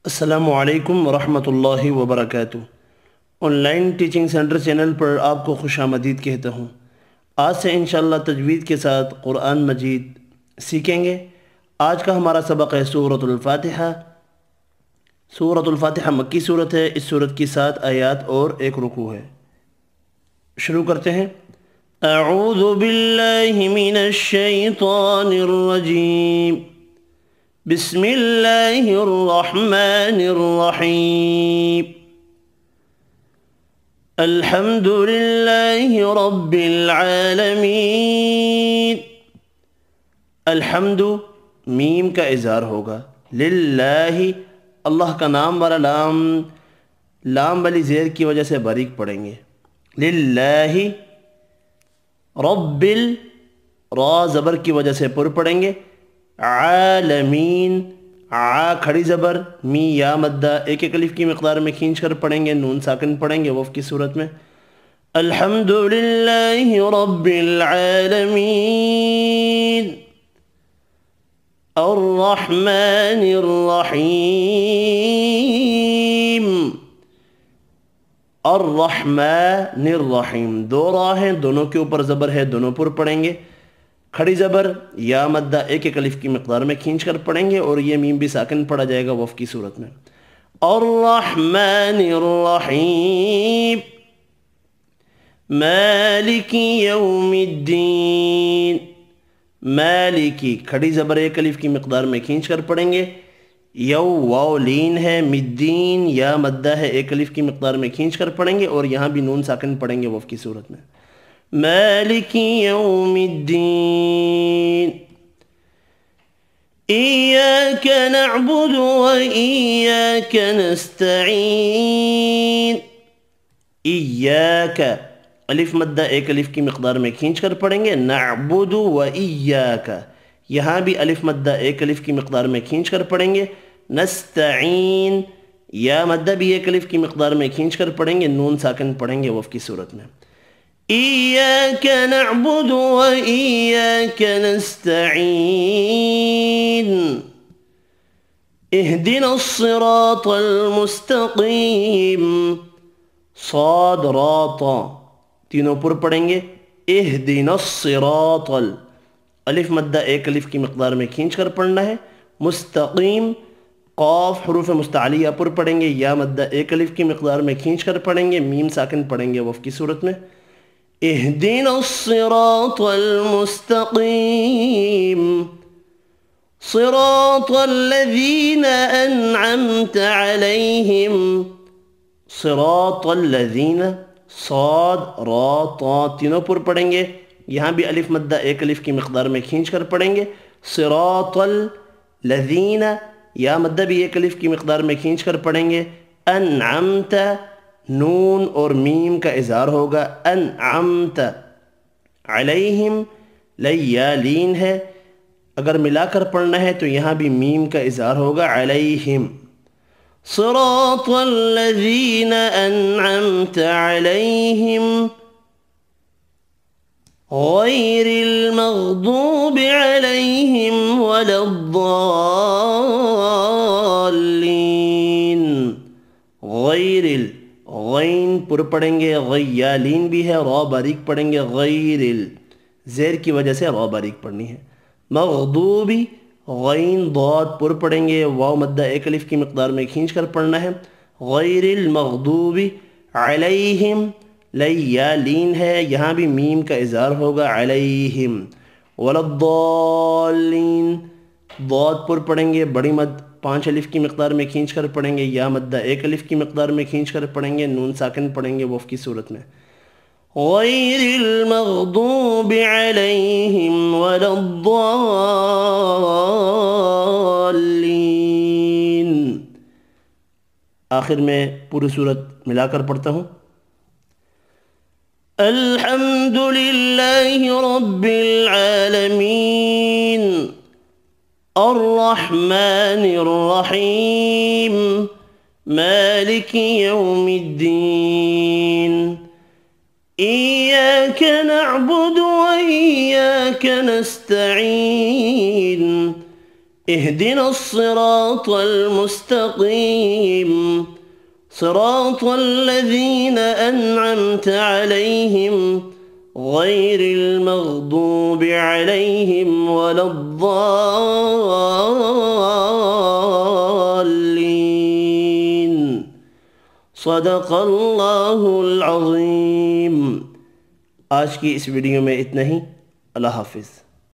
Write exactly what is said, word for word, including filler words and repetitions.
السلام علیکم ورحمۃ اللہ وبرکاتہ۔ Online teaching centre channel پر آپ کو خوش آمدید کہتا ہوں۔ آج سے انشاءاللہ تجوید کے ساتھ قرآن مجید سیکھیں گے۔ آج کا ہمارا سبق ہے سورۃ الفاتحہ۔ سورۃ الفاتحہ مکی سورت ہے۔ اس سورت کی سات آیات اور ایک رکوع ہے۔ شروع کرتے ہیں۔ اعوذ باللہ من الشیطان الرجیم، بسم اللہ الرحمن الرحیم، الحمد للہ رب العالمین۔ الحمد میم کا اظہار ہوگا، للہ اللہ کا نام والا لام لام والی زیر کی وجہ سے باریک پڑھیں گے، للہ رب ال را زبر کی وجہ سے پر پڑھیں گے، عالمین ع کھڑی زبر می یا مدہ ایک ایک الف کی مقدار میں کھینچ کر پڑھیں گے، نون ساکن پڑھیں گے وف کی صورت میں۔ الحمد للہ رب العالمین، الرحمن الرحیم، الرحمن الرحیم، دو را ہیں، دونوں کے اوپر زبر ہے، دونوں پر پڑھیں گے۔ کھڑی زبر یا مدہ ایک ایک الف کی مقدار میں کھینچ کر پڑھیں گے اور یہ میم بھی ساکن پڑھا جائے گا وف کی صورت میں۔ الرحمن الرحیم، مالکی یوم الدین، مالکی کھڑی زبر ایک الف کی مقدار میں کھینچ کر پڑھیں گے، یو واو لین ہے، مدین یا مدہ ہے، ایک الف کی مقدار میں کھینچ کر پڑھیں گے اور یہاں بھی نون ساکن پڑھیں گے وف کی صورت میں۔ مالک یوم الدین، ایاک نعبد و ایاک نستعین، ایاک الف مدہ ایک الف کی مقدار میں کھینچ کر پڑھیں گے، نعبد و ایاک یہاں بھی الف مدہ ایک الف کی مقدار میں کھینچ کر پڑھیں گے، نستعین یا مدہ بھی ایک الف کی مقدار میں کھینچ کر پڑھیں گے، نون ساکن پڑھیں گے وف کی صورت میں۔ ایاک نعبد و ایاک نستعین، اہدنا الصراط المستقیم، صاد را طا تینوں پر پڑھیں گے، اہدنا الصراط الف مدہ ایک الف کی مقدار میں کھینچ کر پڑھنا ہے، مستقیم قاف حروف مستعلیہ پر پڑھیں گے، یا مدہ ایک الف کی مقدار میں کھینچ کر پڑھیں گے، میم ساکن پڑھیں گے وف کی صورت میں۔ اہدنا الصراط المستقیم، صراط الذین انعمت علیہم، صراط الذین صاد را طا تینوں پر پڑھیں گے، یہاں بھی الف مدہ ایک الف کی مقدار میں کھینچ کر پڑھیں گے، صراط الذین یا مدہ بھی ایک الف کی مقدار میں کھینچ کر پڑھیں گے، انعمت نون اور میم کا اظہار ہوگا، انعمت علیہم لیالین ہے، اگر ملا کر پڑھنا ہے تو یہاں بھی میم کا اظہار ہوگا، علیہم، صراط الذین انعمت علیہم غیر المغضوب علیہم ولا الضالین، غیر ال غین پر پڑھیں گے، غیالین بھی ہے، را باریک پڑھیں گے، غیر ال زیر کی وجہ سے را باریک پڑھنی ہے، مغضوبی غین ضاد پر پڑھیں گے، واو مدہ ایک الف کی مقدار میں کھینچ کر پڑھنا ہے، غیر المغضوبی علیہم لیالین ہے، یہاں بھی میم کا اظہار ہوگا، علیہم، ولا الضالین ضاد پر پڑھیں گے، بڑی مد پانچ الف کی مقدار میں کھینچ کر پڑھیں گے، یا مدہ ایک الف کی مقدار میں کھینچ کر پڑھیں گے، نون ساکن پڑھیں گے وف کی صورت میں۔ غیر المغضوب علیہم ولا الضالین۔ آخر میں پوری صورت ملا کر پڑھتا ہوں۔ الحمد للہ رب العالمین، الرحمن الرحیم، مالک یوم الدین، إياك نعبد وإياك نستعين اهدنا الصراط المستقيم صراط الذين أنعمت عليهم غير المغضوب عليهم ولا الضالين صدق اللہ العظیم۔ آج کی اس ویڈیو میں اتنا ہی۔ اللہ حافظ۔